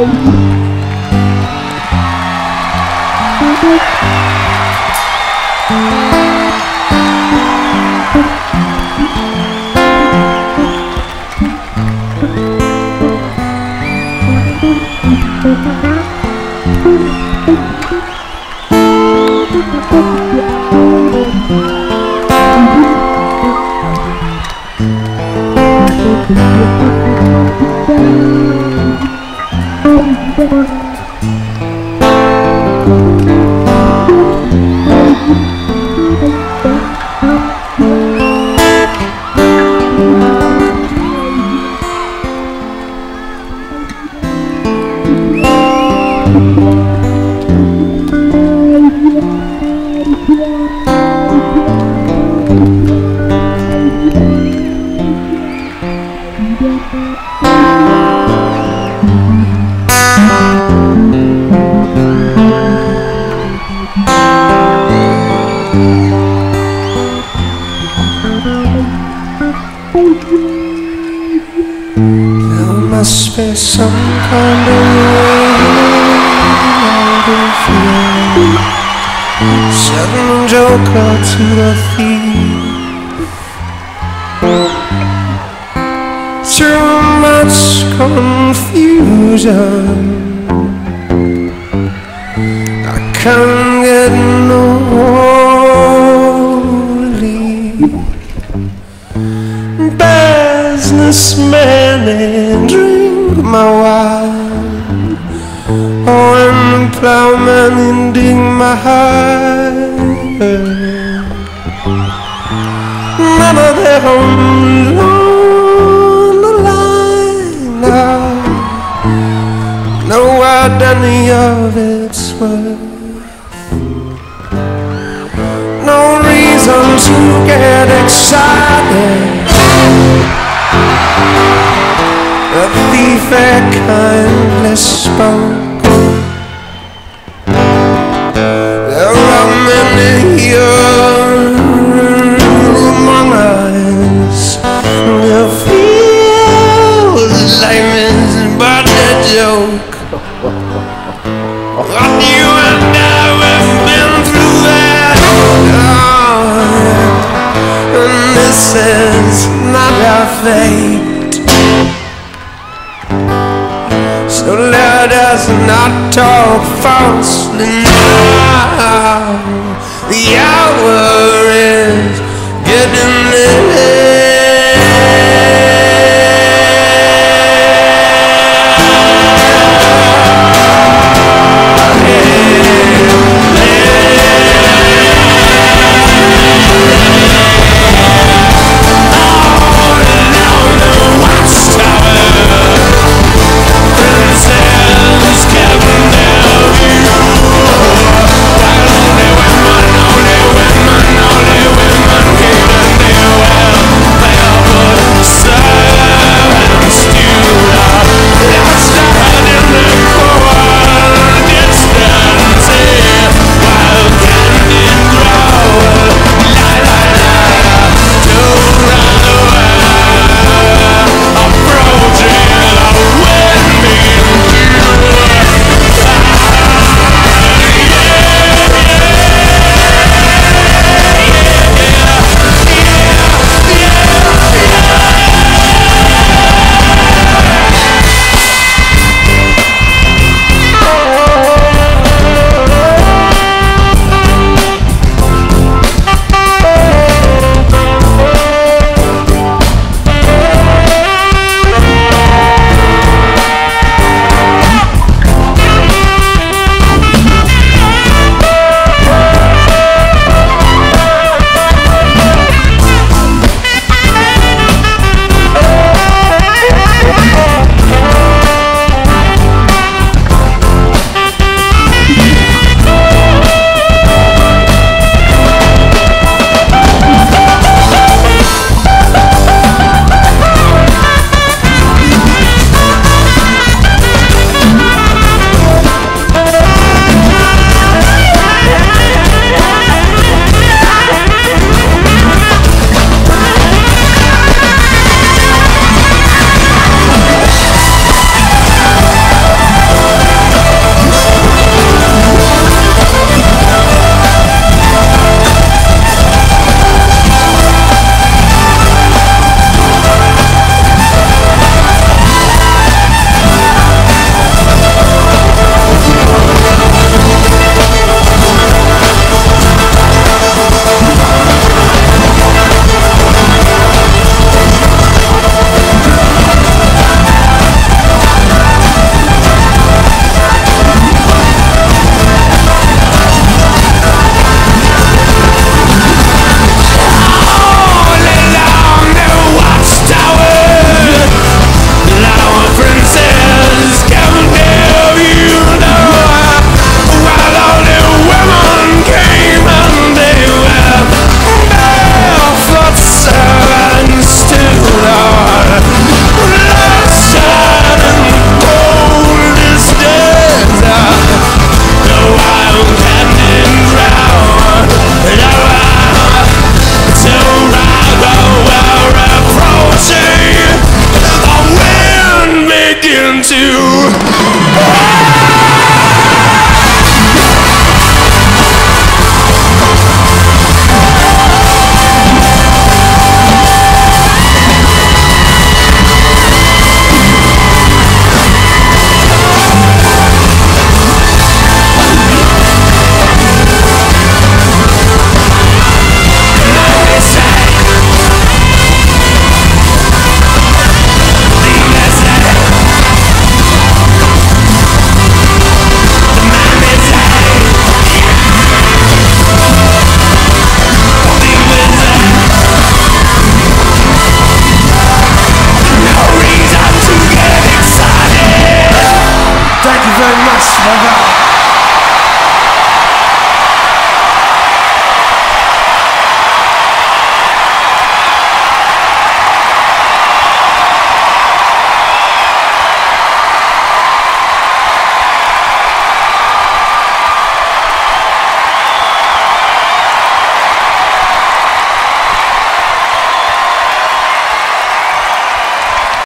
There must be some kind of way sudden joker to the thief. Too much confusion, I can't get no relief. Businessman and drink my wine, oh, and the plowman and dig my hide. None of them along the line now know what any of it's worth. No reason to get excited. The thief had kindly spoke. There are many here among us who feel life is but a joke. But you and I have been through that, and this is not our fate. So let us not talk falsely now. The hour is getting